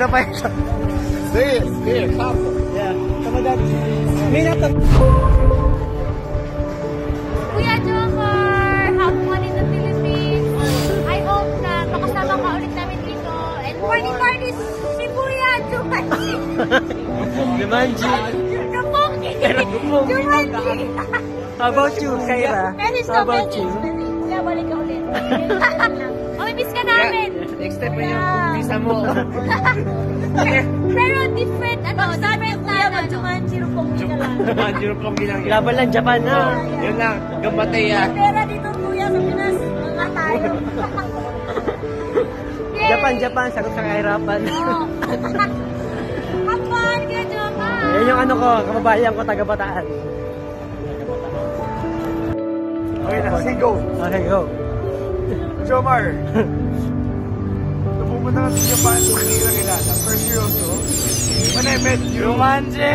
mabait. There, couple. Yeah. Come on, Dad. Minute of... Kuya Jomar, have fun in the Philippines. I hope na makasama ka ulit namin dito. And party si Kuya Jumanji. Jumanji. Roponggi. Jumanji. How about you, Kyra? How about you? Kuya, balik ka ulit. Miss ka namin. Next step mo yung visa mo. Pero different, different na Jumanji, Roponggi ka lang. Jumanji, Roponggi lang yan. Laban lang, Japan na. Yun lang, gamatay yan. Pera dito, Kuya, sa Pinas. Mga tayo. Japan, sagot sa kahirapan. Kapag, Kuya Jomar. Yan yung ano ko, kababayan ko, taga-Bataan. Okay na, say go. Okay, go. Jomar. Pumunta ka sa Japan, hindi ka kilala. First year also, when I met you. Jumanji!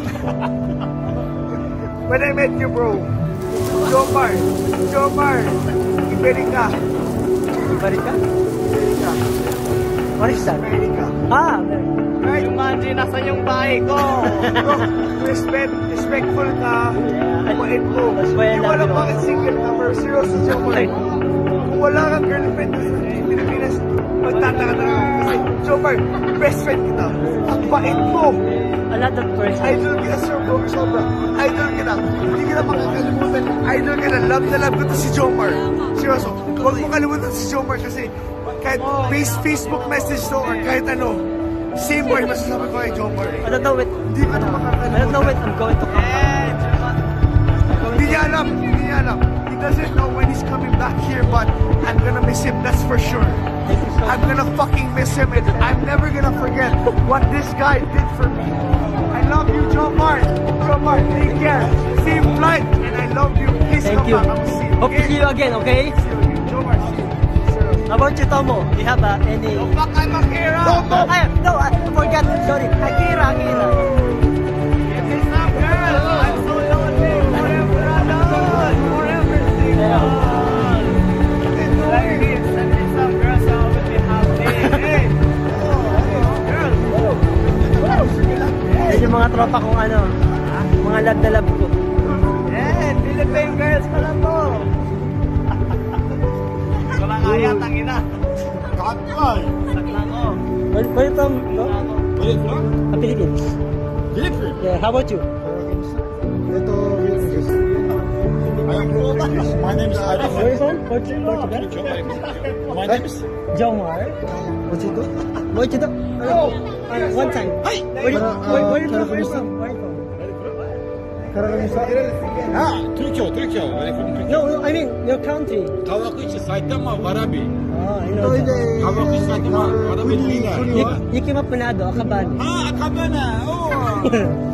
When I met you, bro. Jomar, America. America? What is that? America. Ah, Right? Jumanji, nasan yung bahay ko? Respectful ka. Mabait mo. Hindi wala bakit single ka, pero seryoso, Jomar. Kung wala kang girlfriend sa Pilipinas, magtataka na ka. Kasi, Jomar, best friend kita. Ang bait mo. a lot of person. Idol kita, sir, bro. Sobra. Idol kita. Hindi kita makakalimutan. Idol kita. Love na love ko to si Jomar. Seryoso. Huwag mo kalimutan si Jomar kasi kahit Facebook message to or kahit ano, same word masasabi ko kay Jomar. I don't know when. Hindi ko na makakalimutan. I don't know when I'm going to come back. Hindi niya alam. He doesn't know when he's coming back here, but I'm gonna miss him, that's for sure. I'm gonna fucking miss him, and I'm never gonna forget what this guy did for me. I love you, Jomar. Jomar, take care. Safe flight, and I love you. Please Thank come you. back. I will see you. Hope to see you again, okay? See you, Jomar. See you. How about you, Tomo? Do you have any... Go back, I'm Akira. No, I forgot. Sorry. Akira. Yung mga tropa kong ano, mga love na love ko. Philippine girls pala to. Walang kaya, tangina. Kakay. Saklang ko. Where you from? No? Where you from? Philippines. Philippines? Yeah, how about you? Ito, my name is Arif. Where you from? Portugal? My name is Jomar. Mochito? One time. Where you from? Where you from? Turkey. Where you from? No, I mean your country. Kavakuchi, Saitama, Warabi. You know. Kavakuchi, Saitama, Warabi. You came up Manado, Acabana. Akabana. Oh.